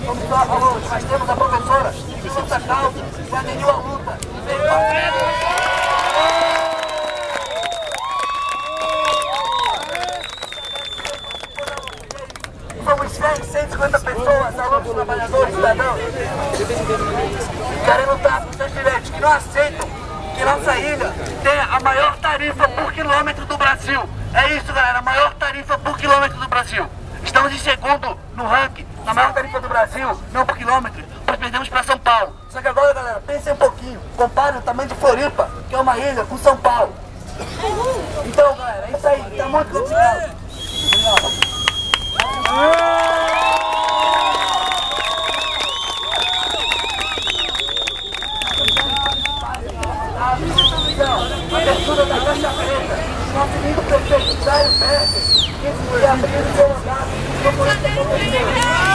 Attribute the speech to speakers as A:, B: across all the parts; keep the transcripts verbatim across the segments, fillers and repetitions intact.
A: como só alunos, mas temos a professora de nossa causa, que aderiu à luta e veio para frente. Somos cem, cento e cinquenta pessoas, alunos, trabalhadores, cidadãos, que querem lutar por seus direitos, que não aceitam que nossa ilha tenha a maior tarifa por quilômetro do Brasil. É isso, galera, a maior tarifa por quilômetro do Brasil. Estamos em segundo no ranking, na maior tarifa do Brasil, não por quilômetro, nós perdemos para São Paulo. Só que agora, galera, pensem um pouquinho, compare o tamanho de Floripa, que é uma ilha, com São Paulo. Então, galera, é isso aí, tá muito complicado. A abertura da Caixa Preta, nosso amigo prefeito Jair Berger, que se abriu o seu mandato no Polícia Comercial.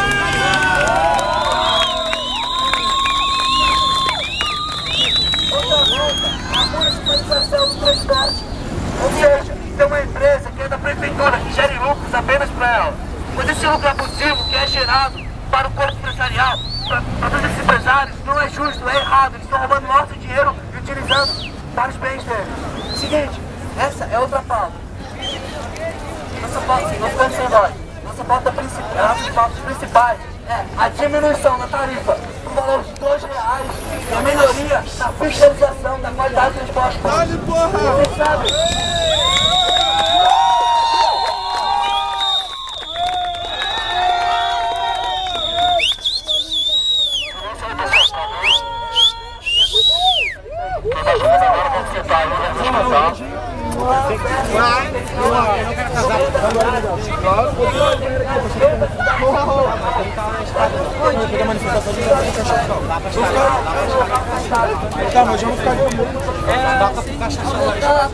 A: Outra volta, a municipalização do transporte. Ou seja, tem uma empresa que é da prefeitura, que gere lucros apenas para ela. Mas esse lucro abusivo que é gerado para o corpo empresarial, para, para todos esses empresários, não é justo, é errado. Eles estão roubando nosso dinheiro e utilizando para os bens deles. Seguinte, essa é outra pauta. Nossa pauta, nós estamos sem voz. Nossa pauta principal, nossas pautas principais é a diminuição da tarifa por valor de dois reais e a melhoria na fiscalização da qualidade do transporte público. Vocês sabem?
B: Tá, mas vamos ficar aqui. É, dá pra ficar chateado.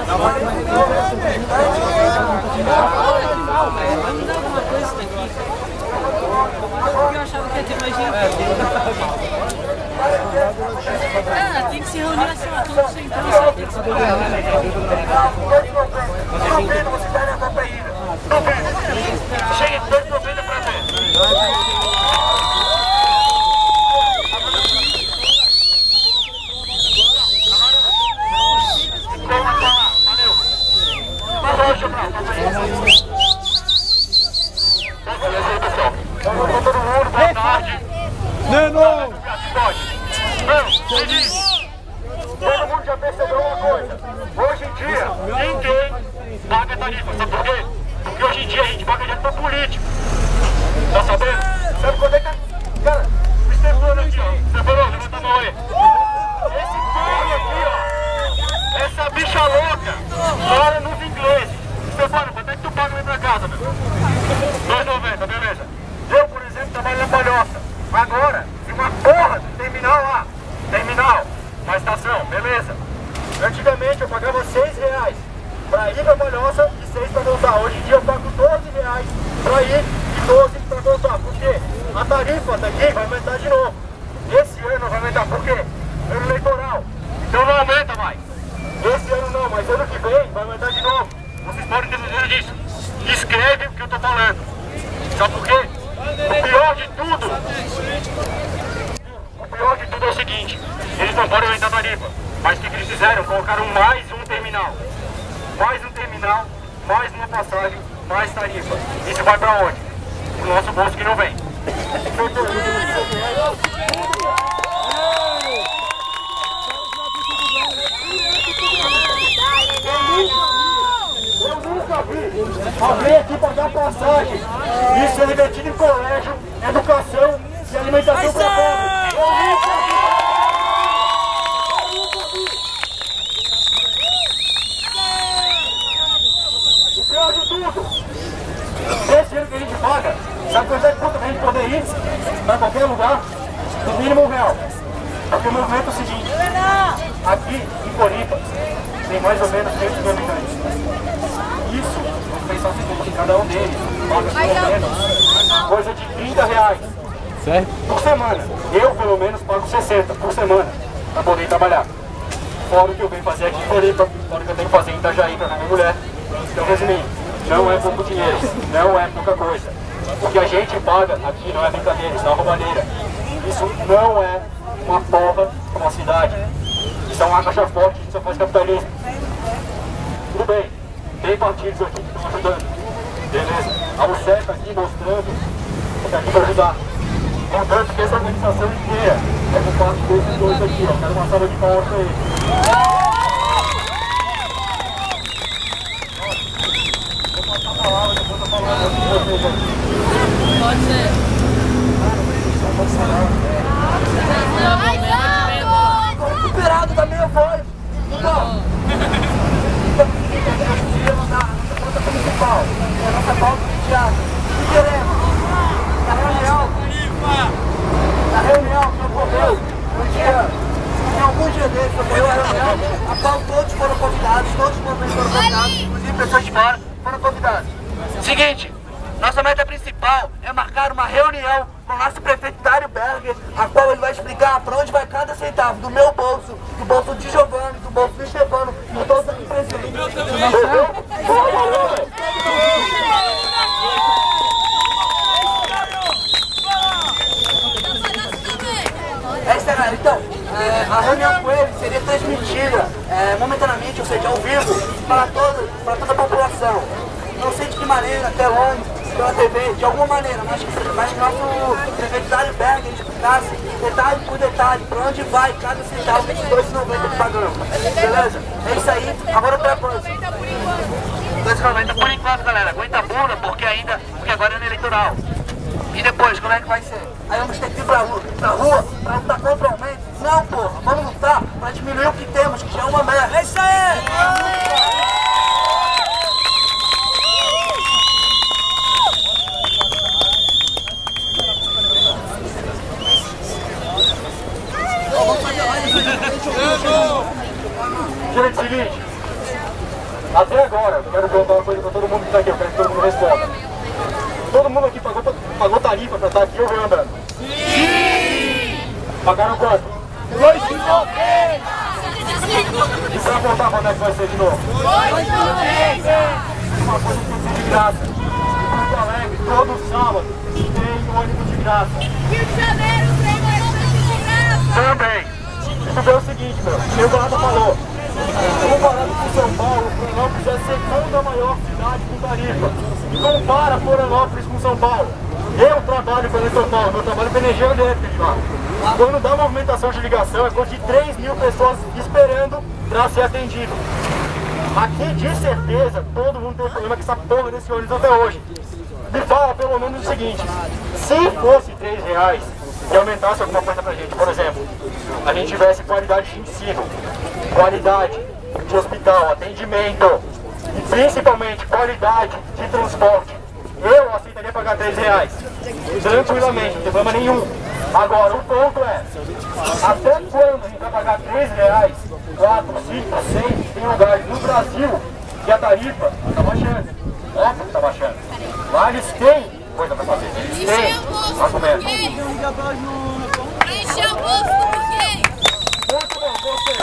C: Eu achava que ia ter mais gente. Ah, tem que se reunir assim, ó, todos sentados, só tem que se reunir.
A: Duvido você estar na Copa Ilha. Duvido. Chegue dois duvidos pra ver.
B: Neno!
A: Todo mundo já percebeu uma coisa. Hoje em dia, ninguém paga tarifa. Sabe por quê? Porque hoje em dia a gente paga dinheiro pra político. Tá sabendo? Sabe quando é que... Cara, o Stefano aqui, ó. Stefano, levanta a mão aí. Esse filho aqui, ó. Essa bicha louca mora nos ingleses. Stefano, quanto é que tu paga pra ir pra casa, meu? dois e noventa, beleza. Eu, por exemplo, trabalho na Palhoça. Agora, tem uma porra de terminal lá. Terminal, na estação, beleza. Antigamente eu pagava seis reais pra ir pra Palhoça e seis pra voltar. Hoje em dia eu pago doze reais pra ir e doze pra voltar. Por quê? A tarifa daqui vai aumentar de novo. Esse ano vai aumentar, por quê? Ano eleitoral. Então não aumenta mais. Esse ano não, mas ano que vem vai aumentar de novo. Vocês podem ter certeza disso. Escreve o que eu tô falando. Sabe por quê? O pior de tudo, o pior de tudo é o seguinte, eles não podem aumentar a tarifa, mas o que eles fizeram? Colocaram mais um terminal, mais um terminal, mais uma passagem, mais tarifa. Isso vai pra onde? O nosso bolso que não vem. Eu nunca vi alguém aqui pagar passagem. Isso é investido em colégio, educação e alimentação para pobres. Eu nunca vi. O pior de tudo, esse dinheiro que a gente paga, sabe quanto é que custa pra gente poder ir para qualquer lugar? No mínimo um real. Porque o movimento é o seguinte, aqui em Floripa tem mais ou menos cem mil habitantes. Isso, vamos pensar o seguinte, cada um deles paga pelo menos coisa de trinta reais
B: Certo?
A: por semana. Eu, pelo menos, pago sessenta por semana para poder trabalhar. Fora o que eu venho fazer aqui em Floripa, fora o que eu tenho que fazer em Itajaí para minha mulher. Então, resumindo, não é pouco dinheiro, não é pouca coisa. O que a gente paga aqui não é brincadeira, isso é uma roubalheira. Isso não é uma porra para uma cidade. Isso é uma caixa forte, isso só faz capitalismo. Tudo bem, tem partidos aqui que estão ajudando. Beleza? A U C E P aqui mostrando que está aqui para ajudar. Contanto que essa organização inteira é por parte desses dois aqui, ó. Quero uma salva de palmas para eles. Vou passar a palavra, depois eu falo com vocês aqui.
C: Pode ser.
B: Tô recuperado da minha voz. Então, na conta principal, é a nossa pauta de teatro. O que queremos? Na reunião, na reunião que ocorreu no dia, em algum dia desses ocorreu a reunião, a qual todos foram convidados, todos os movimentos foram convidados, inclusive pessoas de fora foram convidadas. Seguinte, nossa meta principal é marcar uma reunião com o nosso prefeito Dário Berger, a qual ele vai explicar para onde vai cada centavo do meu bolso, do bolso de Giovanni, do bolso do Stefano, de todos aqui presentes. É isso aí, galera. Então, é, a reunião com ele seria transmitida é, momentaneamente, ou seja, ao vivo, para toda, para toda a população. Não sei de que maneira, telões, pela T V, de alguma maneira, mas que, mas que nosso prefeito Dário Berger explicasse detalhe por detalhe para onde vai cada centavo desses dois reais e noventa que pagamos. Beleza? É isso aí. Agora outra coisa. dois reais e noventa por enquanto, galera. Aguenta a bunda, porque ainda, porque agora é no eleitoral. E depois, como é que vai ser? Aí vamos ter que ir pra rua, pra rua, pra lutar contra o aumento? Não, porra, vamos lutar pra diminuir o que temos, que já é uma merda. É isso aí!
A: Gente, seguinte, até agora, eu quero perguntar uma coisa pra todo mundo que tá aqui, eu quero que todo mundo responda. Todo mundo aqui pagou, pagou tarifa pra estar aqui ou veio andando? Sim! Pagaram quanto? Dois e noventa! E pra contar quando é que vai ser de novo? Dois e noventa! Uma coisa que tem que ser de graça. Em Porto Alegre, todo sábado, tem ônibus de graça.
D: Rio de Janeiro tem ônibus de graça!
A: Também! Isso é o seguinte, meu, o meu Barato falou. Comparado com São Paulo, Florianópolis é a segunda maior cidade com tarifa. Compara Florianópolis com São Paulo. Eu trabalho com São Paulo, eu trabalho com energia elétrica lá. Quando dá movimentação de ligação, é coisa de três mil pessoas esperando para ser atendido. Aqui, de certeza, todo mundo tem problema com essa porra desse ônibus até hoje. Me fala pelo menos o seguinte, se fosse três reais e aumentasse alguma coisa pra gente, por exemplo, a gente tivesse qualidade de ensino, qualidade de hospital, atendimento e principalmente qualidade de transporte, eu aceitaria pagar três reais, tranquilamente, não tem problema nenhum. Agora, o ponto é, até quando a gente vai pagar três reais, quatro, cinco, seis, tem lugares no Brasil que a tarifa está baixando, óbvio que está baixando. Lá eles têm coisa para fazer, eles têm argumento.
D: Pra encher o bolso do burguês!
A: Muito bom, você,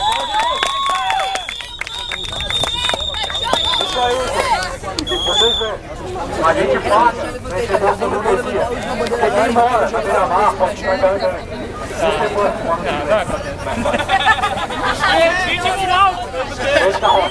A: isso aí, vocês veem, a gente passa nesse bolso da burguesia. Porque quem mora na beira-mar pode ficar garganta. Deixa eu rolar.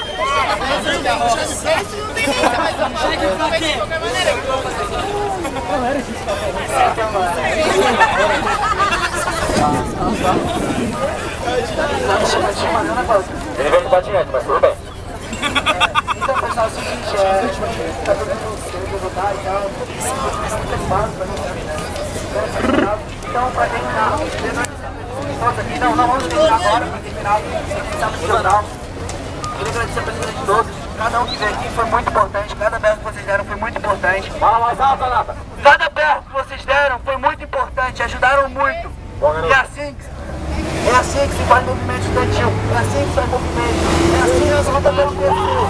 A: Ele veio com patinete, mas tudo bem.
B: Então, pessoal, é o seguinte, é, tá todo mundo querendo votar e tal, é muito espaço pra gente, né? Então, pra terminar, nossa, aqui, não, não vamos terminar agora, pra terminar, estamos no jornal. Queria agradecer a presença de todos, cada um que veio aqui foi muito importante, cada berro que vocês deram foi muito importante.
A: Fala mais alto, Nata.
B: Cada berro que vocês deram foi muito importante, ajudaram muito. E é assim que É assim que se faz movimento estudantil, é assim que se faz movimento, é assim que se luta pelo povo.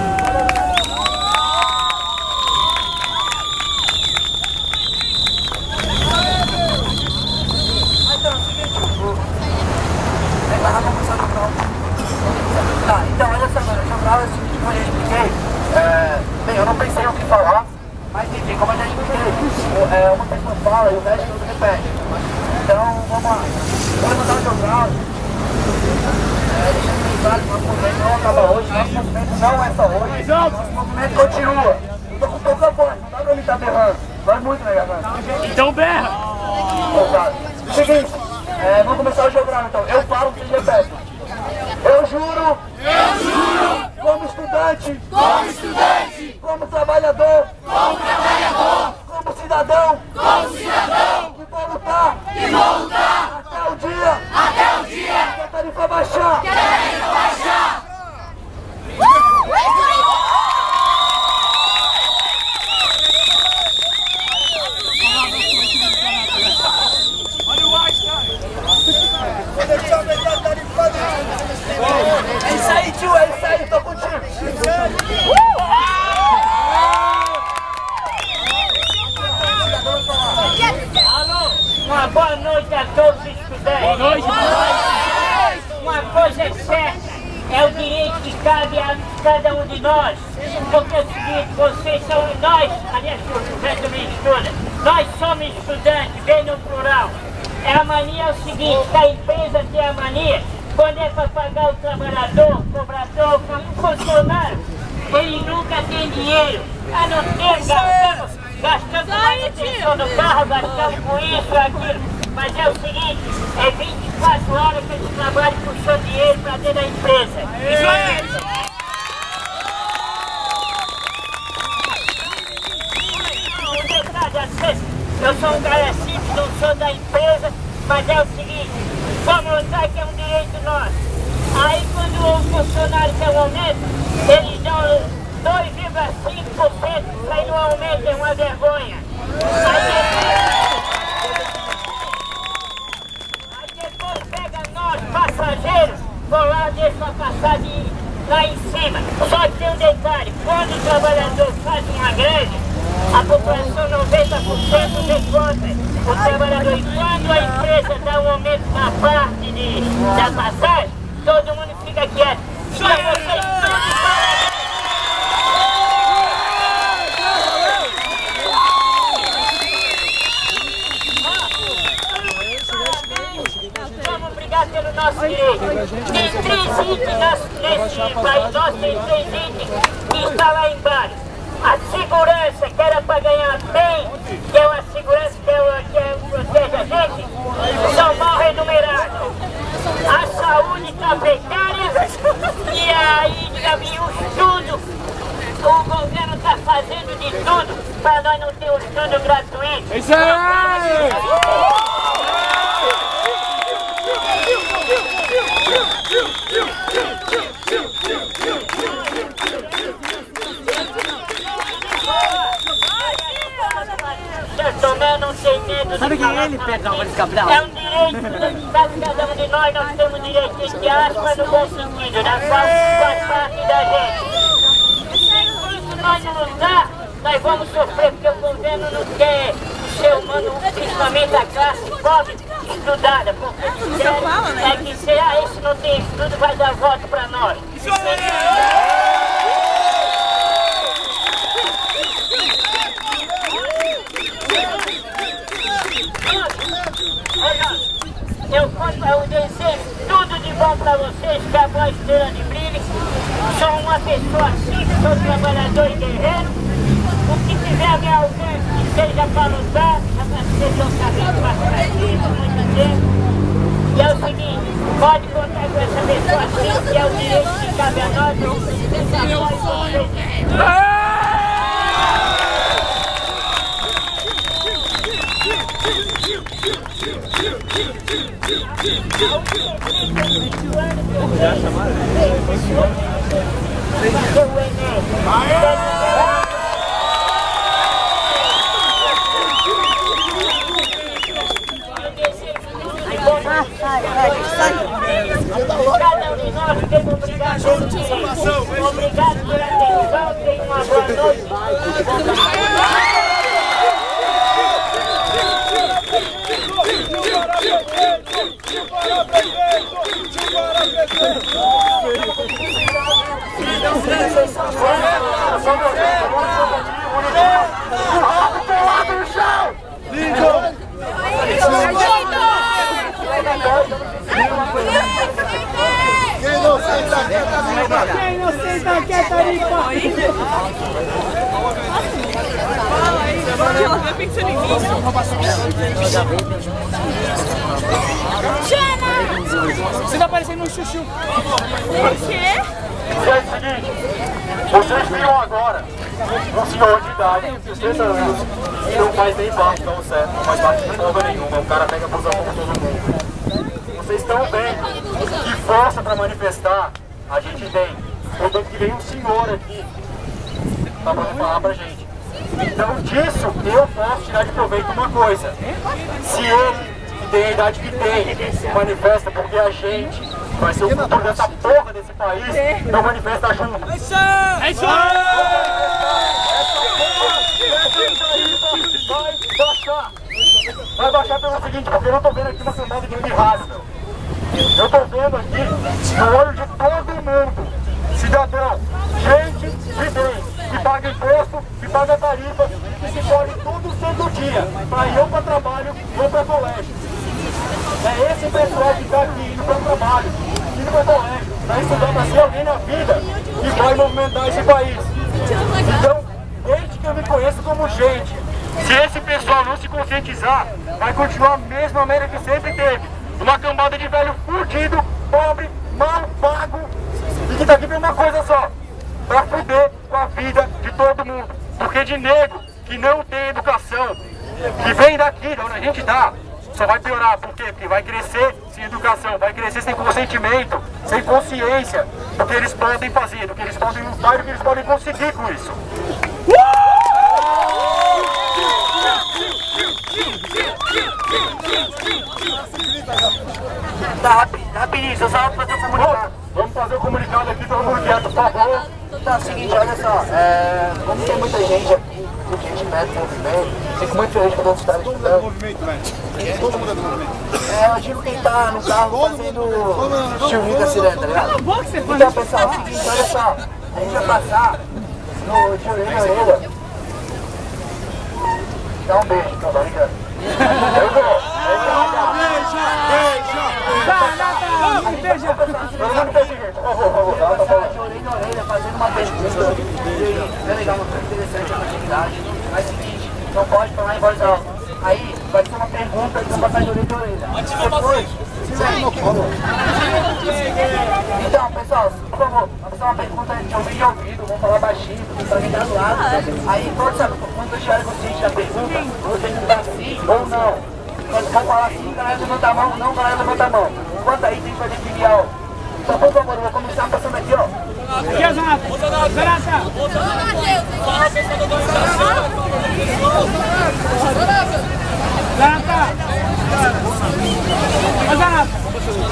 B: Então, é o seguinte, é que nós vamos começar o jornal. Tá, então olha só, mano, o jornal é o seguinte, como eu já expliquei, é, bem, eu não pensei o que falar, mas enfim, como eu já expliquei, pede. Então, vamos lá. Vamos mandar o jornal. É, deixando bem claro que o nosso movimento não acaba hoje, nosso movimento não é só hoje. Nosso movimento continua. Eu tô com pouca voz, não dá pra me estar berrando. Vai muito, né, galera?
A: Então berra!
B: Obrigado. Seguinte, é, vamos começar o jogo, então. Eu falo, vocês repetem. Eu juro.
D: Eu juro.
B: Como estudante.
D: Como estudante.
B: Como trabalhador.
D: Como trabalhador.
B: Como cidadão.
D: Como cidadão.
B: Que vou lutar.
D: Que vou lutar.
B: Até o dia.
D: Até o dia.
B: Que a tarifa baixar.
D: Que a tarifa baixar.
B: É isso aí, tio, é isso aí, tô contigo.
E: Alô, uma boa noite a todos os estudantes.
A: Boa noite.
E: Uma coisa é certa, é o direito que cabe a cada um de nós. Porque é o seguinte, vocês são nós, aliás, o José também estuda, nós somos estudantes, bem no plural. É a mania é o seguinte, que a empresa tem a mania, quando é para pagar o trabalhador, o cobrador, o funcionário, ele nunca tem dinheiro, a não ser gastando, gastando com manutenção do carro, gastando com isso, aquilo. Mas é o seguinte, é vinte e quatro horas que eles trabalham puxando dinheiro para dentro da empresa. Isso aí! Eu sou um cara simples, não sou da empresa, mas é o seguinte, vamos lutar que é um direito nosso. Aí quando o funcionário quer um aumento, eles dão dois vírgula cinco por cento, isso aí não aumenta, é uma vergonha. Aí depois, aí depois pega nós, passageiros, vão lá, deixa a passagem lá em cima. Só que tem um detalhe, quando o trabalhador faz uma greve, a população noventa por cento reconta o trabalhador. E quando a empresa dá um aumento na parte de, da passagem, todo mundo fica quieto. Então vocês todos vamos brigar pelo nosso direito. Tem três itens nesse país nosso, tem três itens que está lá embaixo. A segurança, que era para ganhar bem, que é uma segurança que, é, que é, protege a gente, são mal remunerados. A saúde está precária e aí e o estudo, o governo está fazendo de tudo para nós não ter o estudo gratuito.
A: Isso aí!
E: Tomé não tem medo.
C: Sabe quem é ele, Pedro Álvares Cabral?
E: É um direito, cada um de nós, nós temos direito, entre aspas, no bom sentido, na qual faz parte da gente. Se nós não lutar, nós vamos sofrer, porque o governo não quer o ser humano, principalmente a classe pobre, estudada. Porque é que se ah, esse não tem estudo, vai dar voto para nós. Eu, eu desejo tudo de bom para vocês, que a voz estrela de brilho. Sou uma pessoa simples, sou trabalhador e guerreiro. O que tiver a meu alcance, que seja para lutar, já para vocês não sabem passar isso muito tempo. E é o seguinte, pode contar com essa pessoa simples, que é o direito que cabe a nós. Meu sonho! Já chamaram? Cada um de nós tem obrigado pelo direito. Obrigado pela atenção, tenha uma boa noite.
B: Lindo!
C: Você tá parecendo um chuchu.
D: Por quê?
A: E é o seguinte, vocês viram agora um senhor de idade, sessenta anos, que não faz nem parte, não certo, não faz parte de porra nenhuma, o cara pega busão com todo mundo. Vocês estão vendo que força para manifestar a gente tem. Portanto que vem um senhor aqui para poder falar pra gente. Então disso eu posso tirar de proveito uma coisa. Se ele, que tem a idade que tem, se manifesta porque a gente vai ser o futuro dessa porra desse país, não manifesta junto.
C: É isso aí! É isso aí!
A: Vai baixar! Vai baixar pelo seguinte, porque eu não tô vendo aqui uma camada de pirralho, meu. Eu tô vendo aqui, no olho de todo mundo, cidadão, gente de bem, que paga imposto, que paga tarifa, que se corre todo santo dia, pra ir ou pra trabalho ou pra colégio. É esse pessoal que tá aqui indo pra trabalho, indo pra colégio, pra estudar, pra ser alguém na vida que vai movimentar esse país. Então, desde que eu me conheço como gente, se esse pessoal não se conscientizar, vai continuar a mesma merda que sempre teve. Uma cambada de velho fudido, pobre, mal pago e que tá aqui pra uma coisa só, pra fuder com a vida de todo mundo. Porque de nego que não tem educação, que vem daqui, de onde a gente tá, só vai piorar. Por quê? Porque vai crescer sem educação, vai crescer sem consentimento, sem consciência do que eles podem fazer, do que eles podem lutar e do que eles podem conseguir com isso.
B: Tá, rapidinho, só só fazer um comunicado.
A: Vamos fazer o comunicado aqui, todo mundo quieto, por favor.
B: Tá, é o seguinte, olha só, é, como tem muita gente aqui, muita gente mete movimento, fico muito feliz quando você está estudando.
F: Movimento, velho. Todo mundo é do movimento.
B: É, eu digo quem tá no carro fazendo chuvinho da sirene, tá ligado? Então, pessoal, é o seguinte, olha só, a gente vai passar no de orelha a orelha. Dá um beijo, então, tá ligado? Eu vou.
F: Beija, beija.
B: Beija, todo mundo tem jeito, por favor, por favor. Tá passando de orelha a orelha, fazendo uma pergunta. É legal, uma coisa interessante, uma atividade. Mas é o seguinte, não pode falar em voz alta. Aí, vai ter uma pergunta e vão passar de orelha a orelha. Depois, então, pessoal, por favor, vamos fazer uma pergunta de ouvido de ouvido, vamos falar baixinho, pra quem tá do lado. Aí, todos sabem, quando deixarem consciente da pergunta, vocês não dão sim ou não. Quando for falar sim, galera levanta a mão, não, galera levanta a mão. Enquanto aí, tem que fazer filial. Então, por favor, eu vou começar passando aqui, ó.
C: Aqui, ó, Zanata. Zanata. Zanata. Ô, Zanata.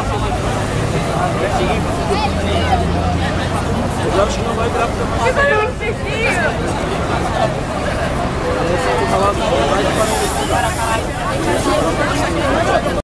F: Eu acho que não vai virar pra mais.
D: Que barulho que você